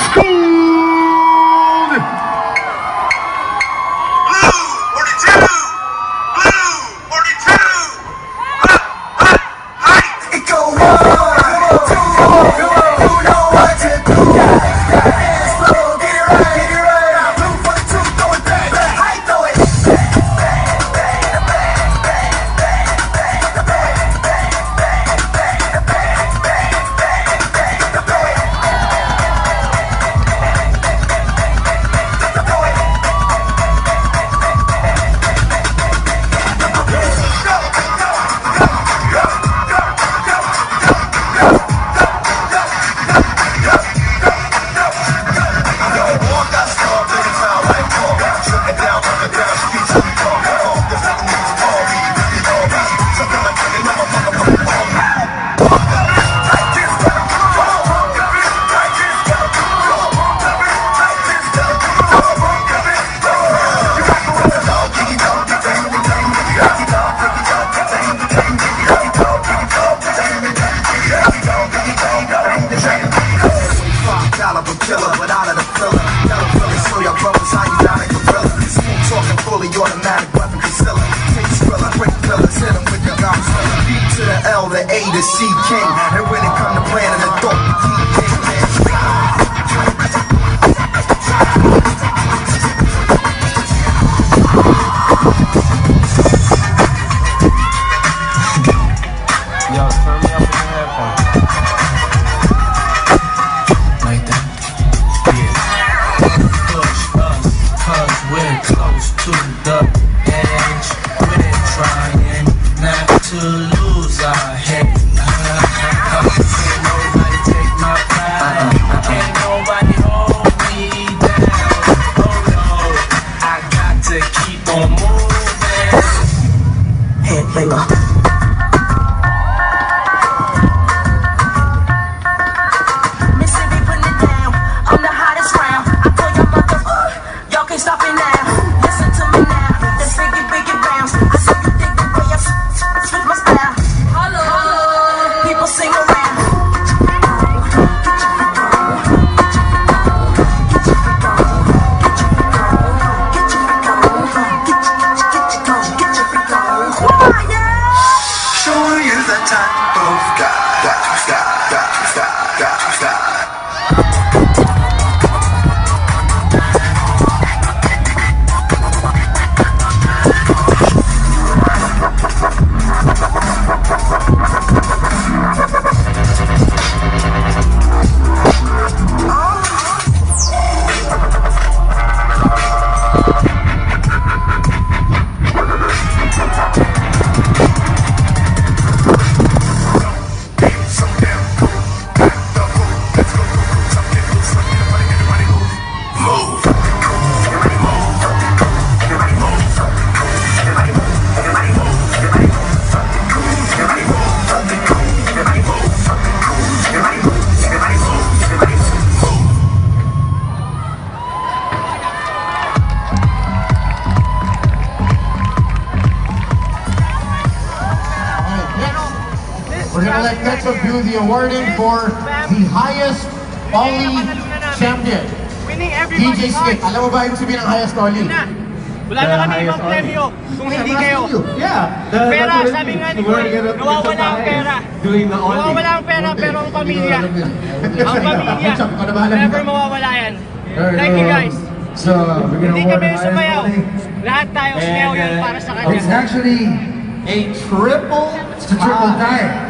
The A to C king, and when it come to planning the dope, yo, turn me up in the headphones. Like that. Yeah. Push us, cause we're close to the edge. We're trying not to lose our head. Can't nobody take my pride. Can't nobody hold me down. Oh no, I got to keep on moving. headbanger. Mississippi putting it down. I'm the hottest round. I told y'all motherfuckers, y'all can't stop it now. Listen to me now. That biggie bounce. I saw you dig the way I switch my style. Hello. People sing around. Show you the type of guy. We're going to let Ketchup do the awarding for the highest Ollie champion. DJ Skip, alam mo ba yung sabihin ng highest Ollie? Wala na kami ibang premyo kung hindi kayo. Yeah. Pera, sabi nga ni Boy, nawawala ang pera. Nawawala ang pera pero ang pamilya. Ang pamilya, never mawawala yan. Thank you guys. So, we're Hindi gonna kami award sumayaw. Lahat tayo sumayaw yan para sa kanya. It's actually a triple tie.